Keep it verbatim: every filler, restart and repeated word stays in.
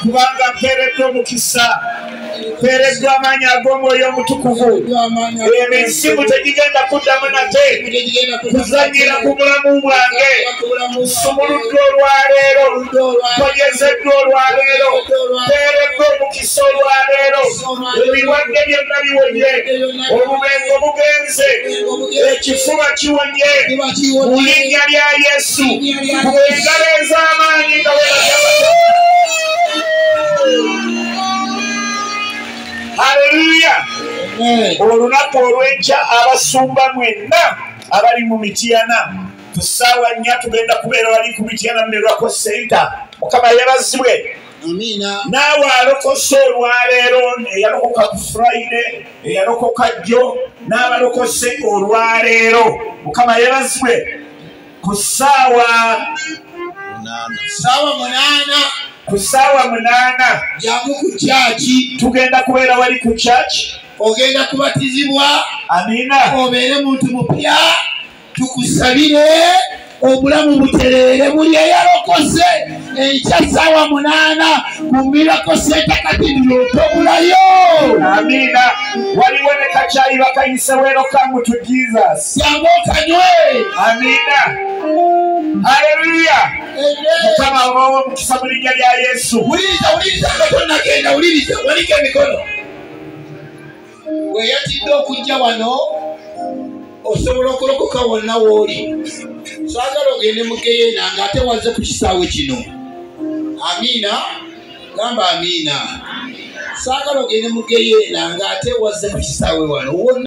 kubanga mpereddwa omukisa, mpereddwa amaanyi ag'Omwoyo Omutukuvu. Emisimu tegigenda kuddamu nate kuzannyira ku bulamu bwange. Nsumuluddwa olwaleero, mpogezeddwa olwaleero, mpeereddwa omukisa olwaleero. Ebirwadde byonna biwonye, obubengo bugenze, ekifuba kiwonye mu linnya lya Yesu. Ku engalo ez'amaanyi nga weerabye. Haleluya. Olunaku olw'enkya abasumba mwenna abali mu Mityana ku ssaawa nnya tugenda kubeera wali ku Mityana Miracle Center. Mukama yeebazibwe. Naawe alokose olwaleero, eyalokoka ku Friday, eyalokoka jjo, n'abalokose olwaleero. Mukama yeebazibwe. Ku ssaawa ssaawa munaana ku ssaawa munaana jangu ku kyaki tugenda kubeera wali ku kyaki. Ogenda kubatizibwa. Amina. Obeere muntu mupya. Tukusabire obulamu butereere buli eyalokose enkya ssaawa munaana ku Miracle Center kati ntobulayo. Amina. Waliwo ne kacaayi bakayise welcome to Jesus. Jangu okanywe. Amina. Haleluya. Mukama abawa omukisa mu linnya lya Yesu. Wuliriza, wuliriza nga tonnagenda, wuliriza, walika emikono. Weeyatidde okujja wano osobola okulokoka wonna w'oli. Saagala ogende mu Geyeena ng'ate wazze ku kisaawe kino. Amiina. Gamba amiina. Saagala ogende mu Geyeena ng'ate wazze ku kisaawe wano.